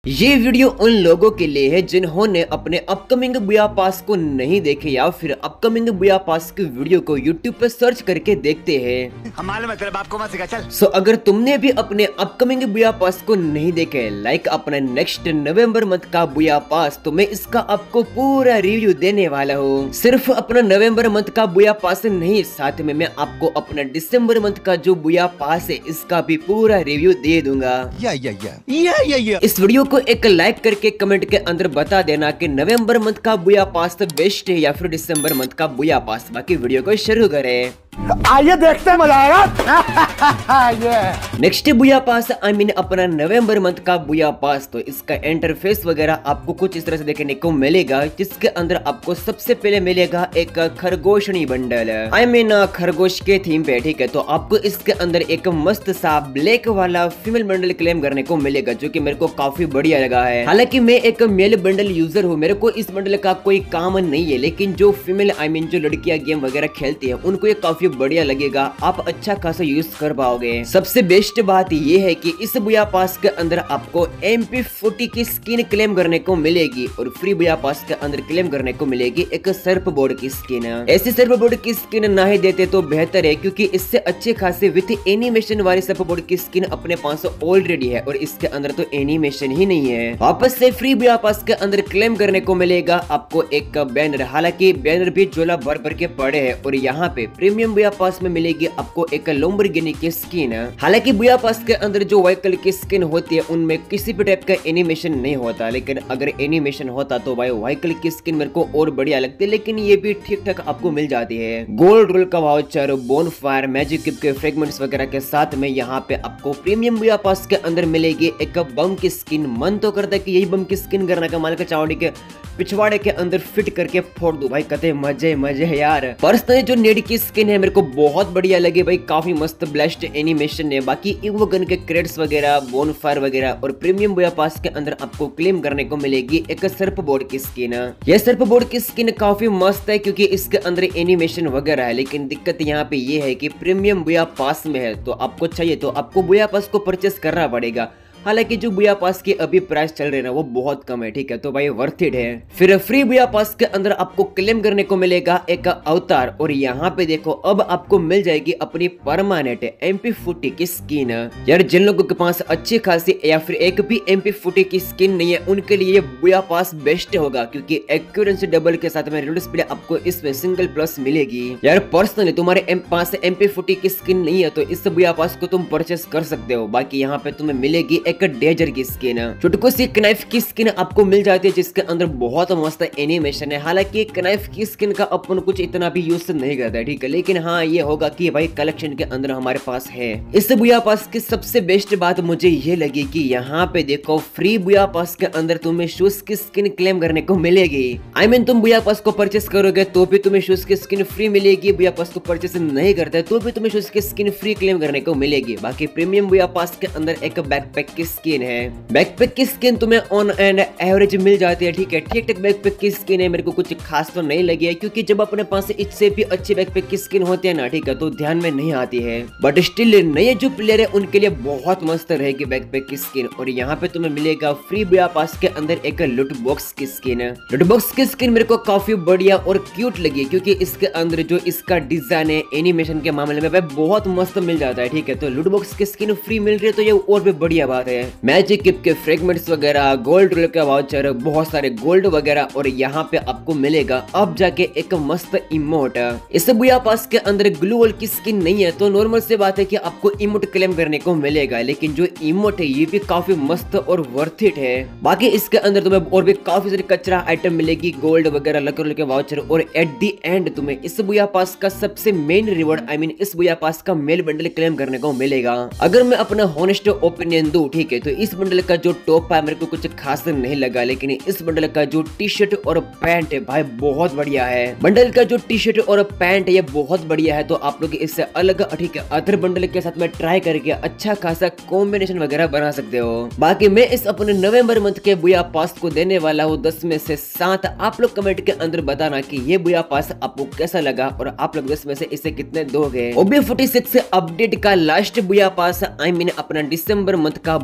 ये वीडियो उन लोगों के लिए है जिन्होंने अपने अपकमिंग बुया पास को नहीं देखे या फिर अपकमिंग बुया पास की वीडियो को यूट्यूब पर सर्च करके देखते हैं। हमारे मतलब आपको मत सिखा चल। सो अगर तुमने भी अपने अपकमिंग बुया पास को नहीं देखे, लाइक अपना नेक्स्ट नवंबर मंथ का बुया पास, तो मैं इसका आपको पूरा रिव्यू देने वाला हूँ। सिर्फ अपना नवंबर मंथ का बुया पास नहीं, साथ में मैं आपको अपना दिसंबर मंथ का जो बुया पास है इसका भी पूरा रिव्यू दे दूंगा। इस वीडियो को एक लाइक करके कमेंट के अंदर बता देना कि नवंबर मंथ का बुया पास बेस्ट है या फिर दिसंबर मंथ का बुया पास। बाकी वीडियो को शुरू करें। आइए देखते हैं, मजा आएगा। नेक्स्ट बुया पास आई मीन अपना नवंबर मंथ का बुया पास, तो इसका इंटरफेस वगैरह आपको कुछ इस तरह से देखने को मिलेगा, जिसके अंदर आपको सबसे पहले मिलेगा एक खरगोशनी बंडल। आई मीन खरगोश के थीम पे, ठीक है। तो आपको इसके अंदर एक मस्त सा ब्लैक वाला फीमेल बंडल क्लेम करने को मिलेगा, जो कि मेरे को काफी बढ़िया लगा है। हालांकि मैं एक मेल बंडल यूजर हूँ, मेरे को इस बंडल का कोई काम नहीं है, लेकिन जो फीमेल आई मीन जो लड़कियां गेम वगैरह खेलती है उनको ये काफी बढ़िया लगेगा, आप अच्छा खासा यूज कर पाओगे। सबसे बेस्ट बात ये है कि इस बुया पास के अंदर आपको MP40 की स्किन क्लेम करने को मिलेगी और फ्री बुया पास के अंदर क्लेम करने को मिलेगी एक सर्फ बोर्ड की स्किन। ऐसी सर्फ बोर्ड की स्किन ना ही देते तो बेहतर है, क्योंकि इससे अच्छे खासे विथ एनिमेशन वाली सर्फ बोर्ड की स्किन अपने पास ऑलरेडी है और इसके अंदर तो एनिमेशन ही नहीं है। वापस से फ्री बुया पास के अंदर क्लेम करने को मिलेगा आपको एक बैनर। हालांकि बैनर भी झोला भर भर के पड़े है और यहाँ पे प्रीमियम बुया पास में मिलेगी आपको एक लैम्बोर्गिनी की स्किन। हालांकि बुया पास के अंदर जो व्हीकल की स्किन होती है उनमें किसी भी टाइप का एनिमेशन नहीं होता, लेकिन अगर एनिमेशन होता तो भाई व्हीकल की स्किन मेरे को और बढ़िया लगती है, लेकिन ये भी ठीक ठाक आपको मिल जाती है। गोल्ड रोल का वाउचर, बोनफायर, मैजिक क्यूब के फ्रेगमेंट्स वगैरह के साथ में यहाँ पे आपको प्रीमियम बुया पास के अंदर मिलेगी एक बम की स्किन। मन तो करता है कि यही बम की स्किन करने का, मालिक चावड़ी के पिछवाड़े के अंदर फिट करके फोड़ दो भाई, कते मजे मजे है यार। पर्सनली जो नेड की स्किन है मेरे को बहुत बढ़िया लगे भाई, काफी मस्त ब्लास्ट एनिमेशन है। बाकी इवो गन के क्रेड्स वगैरह, बोनफायर वगैरह और प्रीमियम बुया पास के अंदर आपको क्लेम करने को मिलेगी एक सर्फ बोर्ड की स्किन। यह सर्फ बोर्ड की स्किन काफी मस्त है क्योंकि इसके अंदर एनिमेशन वगैरह है, लेकिन दिक्कत यहाँ पे ये है कि प्रीमियम बुया पास में है, तो आपको चाहिए तो आपको बुया पास को परचेस करना पड़ेगा। हालांकि जो बुया पास की अभी प्राइस चल रहे हैं वो बहुत कम है, ठीक है, तो भाई वर्थ इट है। फिर फ्री बुया पास के अंदर आपको क्लेम करने को मिलेगा एक अवतार और यहाँ पे देखो अब आपको मिल जाएगी अपनी परमानेंट MP40 की स्किन। यार जिन लोगों के पास अच्छी खासी या फिर एक भी MP40 की स्किन नहीं है उनके लिए बुया पास बेस्ट होगा, क्योंकि एक्यूरेंसी डबल के साथ में रीलोड स्पीड आपको इसमें सिंगल प्लस मिलेगी। यार पर्सनली तुम्हारे पास MP40 की स्किन नहीं है तो इस बुया पास को तुम परचेस कर सकते हो। बाकी यहाँ पे तुम्हें मिलेगी एक डेजर की स्किन, चुटकू सी कनाइफ की स्किन आपको मिल जाती है, जिसके अंदर बहुत मस्त एनिमेशन है। हालांकि कनाइफ की स्किन का अपन कुछ इतना भी यूज नहीं करता है, ठीक है, लेकिन हाँ ये होगा कि भाई कलेक्शन के अंदर हमारे पास है। इस बुया पास की सबसे बेस्ट बात मुझे ये लगी कि यहाँ पे देखो फ्री बुया पास के अंदर तुम्हें शूज की स्किन क्लेम करने को मिलेगी। आई मीन तुम बुया पास को परचेस करोगे तो भी तुम्हें शूज की स्किन फ्री मिलेगी, बुया पास को परचेस नहीं करते तो भी तुम्हें शूज की स्किन फ्री क्लेम करने को मिलेगी। बाकी प्रीमियम बुया पास के अंदर एक बैकपैक की स्किन है। बैकपैक की स्किन तुम्हें ऑन एंड एवरेज मिल जाती है, ठीक है, ठीक ठाक बैकपैक की स्किन है, मेरे को कुछ खास तो नहीं लगी है, क्योंकि जब अपने पास इससे भी अच्छी बैकपैक की स्किन होती है ना, ठीक है, तो ध्यान में नहीं आती है। बट स्टिल नए जो प्लेयर है उनके लिए बहुत मस्त रहेगी बैकपैक की स्किन। और यहाँ पे तुम्हें मिलेगा फ्री बुया पास के अंदर एक लूट बॉक्स की स्किन। लूट बॉक्स की स्किन मेरे को काफी बढ़िया और क्यूट लगी, क्योंकि इसके अंदर जो इसका डिजाइन है एनिमेशन के मामले में बहुत मस्त मिल जाता है, ठीक है। तो लूट बॉक्स की स्किन फ्री मिल रही है तो ये और भी बढ़िया बात है। मैजिक क्यूब के फ्रेगमेंट्स वगैरह, गोल्ड रोल का वाउचर, बहुत सारे गोल्ड वगैरह, और यहाँ पे आपको मिलेगा अब जाके एक मस्त इमोट। इस बुया पास के अंदर ग्लू वॉल की स्किन नहीं है, तो नॉर्मल से बात है कि आपको इमोट क्लेम करने को मिलेगा, लेकिन जो इमोट है ये भी काफी मस्त और वर्थ इट है। बाकी इसके अंदर तुम्हें और भी काफी सारी कचरा आइटम मिलेगी, गोल्ड वगैरह, लक रोल के वाउचर, और एट दी एंड तुम्हें इस बुया पास का सबसे मेन रिवॉर्ड आई मीन इस बुया पास का मेल बंडल क्लेम करने को मिलेगा। अगर मैं अपना हॉनेस्ट ओपिनियन दूं, ठीक है, तो इस बंडल का जो टॉप है मेरे को कुछ खास नहीं लगा, लेकिन इस बंडल का जो टी शर्ट और पैंट है भाई बहुत बढ़िया है। बंडल का जो टी शर्ट और पैंट है ये बहुत बढ़िया है, तो आप लोग इससे अलग ठीक है अदर बंडल के साथ में ट्राई करके अच्छा खासा कॉम्बिनेशन वगैरह बना सकते हो। बाकी मैं इस अपने नवंबर मंथ के बुया पास को देने वाला हूँ 10 में से 7। आप लोग कमेंट के अंदर बताना कि ये बुया पास आपको कैसा लगा और आप लोग 10 में से इसे कितने दोगे। OB46 अपडेट का लास्ट बुया पास आई मीन अपना दिसंबर मंथ का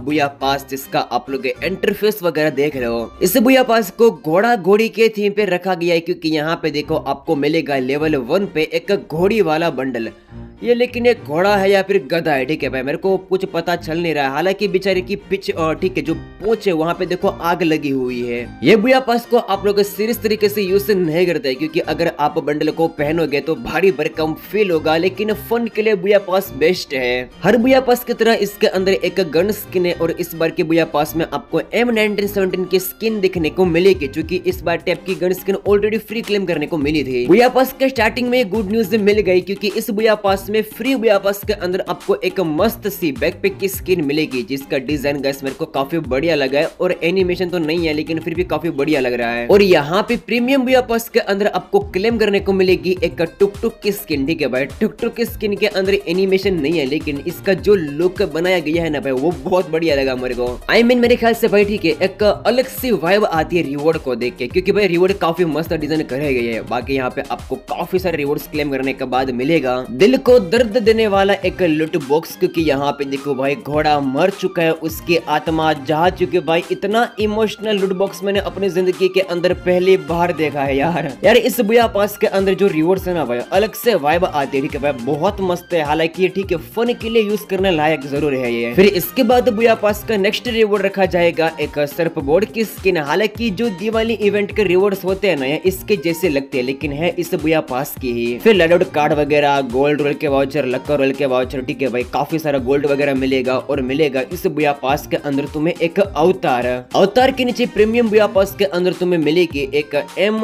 बुया पास, जिसका आप लोग इंटरफेस वगैरह देख रहे हो। इस बुया पास को घोड़ा घोड़ी के थीम पे रखा गया है, क्योंकि यहाँ पे देखो आपको मिलेगा लेवल 1 पे एक घोड़ी वाला बंडल। ये लेकिन एक घोड़ा है या फिर गधा है, ठीक है भाई, मेरे को कुछ पता चल नहीं रहा है। हालांकि बेचारे की पिच और ठीक है जो पूंछ है वहां पे देखो आग लगी हुई है। ये बुया पास को आप लोग सीरियस तरीके से यूज नहीं करते, क्योंकि अगर आप बंडल को पहनोगे तो भारी भरकम फील होगा, लेकिन फन के लिए बुया पास बेस्ट है। हर बुया पास की तरह इसके अंदर एक गन स्किन है, और इस बार के बुया पास में आपको M1917 की स्किन दिखने को मिलेगी, क्योंकि इस बार टैप की gun skin already free claim करने को मिली थी। बुया पास के स्टार्टिंग में गुड न्यूज मिल गई, क्योंकि इस बुया पास में फ्री बुया पास के अंदर आपको एक मस्त सी बैकपैक की स्किन मिलेगी, जिसका डिजाइन गाइस मेरे को काफी बढ़िया लगा है, और एनिमेशन तो नहीं है लेकिन फिर भी काफी बढ़िया लग रहा है। और यहाँ पे प्रीमियम बुया पास के अंदर आपको क्लेम करने को मिलेगी एक टुक टुक की स्किन, ठीक है भाई। टुक टुक की स्किन के अंदर एनिमेशन नहीं है, लेकिन इसका जो लुक बनाया गया है ना भाई, वो बहुत बढ़िया लगा मेरे को। मेरे ख्याल से भाई ठीक है, एक अलग सी वाइब आती है रिवॉर्ड को देख के, क्योंकि भाई रिवॉर्ड काफी मस्त डिजाइन करे गए हैं। बाकी यहाँ पे आपको काफी सारे रिवॉर्ड्स क्लेम करने के बाद मिलेगा दिल को दर्द देने वाला एक लूट बॉक्स, क्योंकि यहाँ पे देखो भाई घोड़ा मर चुका है, उसकी आत्मा जा चुकी है भाई। इतना इमोशनल लूट बॉक्स मैंने अपनी जिंदगी के अंदर पहली बार देखा है यार। इस बुया पास के अंदर जो रिवॉर्ड्स है ना भाई, अलग से वाइब आती है, ठीक है भाई, बहुत मस्त है। हालांकि ये ठीक है फन के लिए यूज करने लायक जरूर है ये। फिर इसके बाद बुया पास का नेक्स्ट रिवॉर्ड रखा जाएगा एक सर्फ बोर्ड की स्किन। हालांकि जो दिवाली इवेंट के रिवॉर्ड्स होते हैं ना, इसके जैसे लगते हैं, लेकिन है इस बुया पास की ही। फिर लैडोड कार्ड वगैरह, गोल्ड रोल के वाउचर, लक्कर रोल के वाउचर, ठीक है भाई, काफी सारा गोल्ड वगैरह मिलेगा। और मिलेगा इस बुया पास के अंदर तुम्हें एक अवतार के नीचे प्रीमियम बुया पास के अंदर तुम्हें मिलेगी एक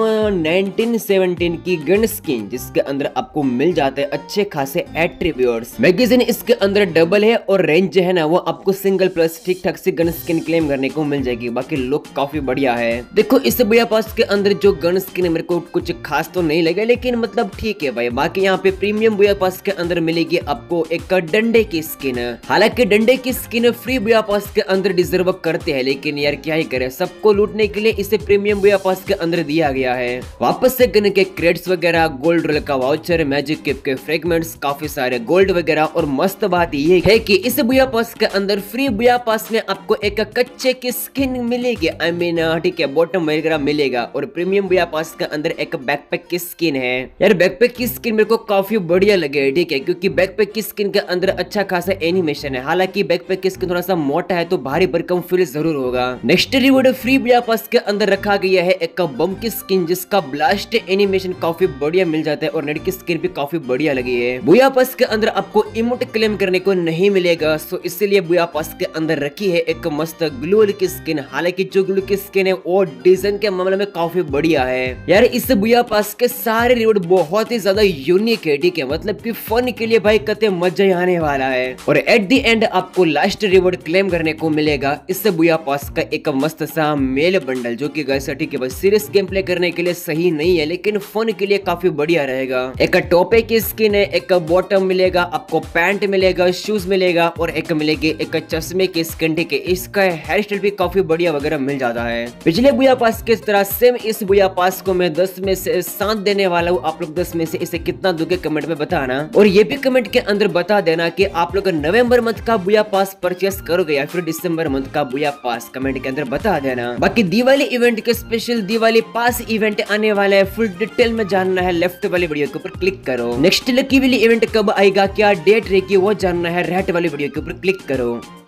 M1917 की गन स्किन, जिसके अंदर आपको मिल जाते हैं अच्छे खासे एट्रीब्यूट्स। मैगजीन इसके अंदर डबल है, और रेंज है ना वो आपको सिंगल प्लस ठीक ठाक से गन स्किन क्लेम करने को मिल जाएगी। बाकी लुक काफी बढ़िया है। देखो इस बुया पास के अंदर जो गन स्किन है मेरे को कुछ खास तो नहीं लगा, लेकिन मतलब ठीक है भाई। बाकी यहाँ पे प्रीमियम बुया पास के अंदर मिलेगी आपको एक डंडे की स्किन। हालांकि डंडे की स्किन फ्री बुया पास के अंदर डिजर्व करते हैं, लेकिन यार क्या ही करे, सबको लूटने के लिए इसे प्रीमियम बुया पास के अंदर दिया गया है। वापस से गन के क्रेड्स वगैरह, गोल्ड रोल का वाउचर, मैजिक किप के फ्रेगमेंट्स, काफी सारे गोल्ड वगैरह। और मस्त बात ये है कि इस बुया पास के अंदर फ्री बुया पास में आपको एक कच्चे की स्किन मिलेगी, ठीक है, बॉटम वगैरह मिलेगा। और प्रीमियम बुया पास के अंदर एक बैकपैक की स्किन है। यार बैकपैक की स्किन मेरे को काफी बढ़िया लगे, ठीक है, क्योंकि बैकपैक की स्किन के अंदर अच्छा खासा एनिमेशन है। हालांकि बैकपैक की स्किन थोड़ा सा मोटा है, तो भारी भरकम फील जरूर होगा। Next reward free booyah pass के अंदर रखा गया है एक बम की स्किन, जिसका ब्लास्ट एनिमेशन काफी बढ़िया मिल जाता है, और नेट की स्किन भी काफी बढ़िया लगी है। बुया पास के अंदर आपको इमोट क्लेम करने को नहीं मिलेगा, सो इसलिए बुया पास के अंदर रखी है एक मस्त ग्लू की स्किन। हालांकि जो ग्लू की स्किन है वो डिजाइन के मामले में काफी बढ़िया है यार। इस बुया पास के सारे रिवॉर्ड बहुत ही ज्यादा यूनिक है, ठीक है, मतलब कि फन के लिए भाई कते मजा ही आने वाला है। और एट द एंड आपको लास्ट रिवॉर्ड क्लेम करने को मिलेगा इस बुया पास का एक मस्त सा मेल बंडल, जो कि गाइस ठीक है बस सीरियस गेम प्ले करने के लिए सही नहीं है, लेकिन फन के लिए काफी बढ़िया रहेगा। एक टोपे की स्किन है, एक बॉटम मिलेगा, आपको पैंट मिलेगा, शूज मिलेगा, और एक मिलेगी एक चश्मे की स्किन, ठीक है। इसका हेयर स्टाइल भी काफी बढ़िया वगैरह मिल जाता है। पिछले बुया पास की तरह सेम इस बुया पास को मैं 10 में से 7 देने वाला हूँ। आप लोग 10 में से इसे कितना दोगे कमेंट में बताना, और ये भी कमेंट के अंदर बता देना कि आप लोग नवंबर मंथ का बुया पास परचेस करोगे या फिर दिसंबर मंथ का बुया पास, कमेंट के अंदर बता देना। बाकी दिवाली इवेंट के स्पेशल दिवाली पास इवेंट आने वाला है, फुल डिटेल में जानना है लेफ्ट वाली वीडियो के ऊपर क्लिक करो। नेक्स्ट लकी वाली इवेंट कब आएगा, क्या डेट रहेगी, वो जानना है राइट वाली वीडियो के ऊपर क्लिक करो।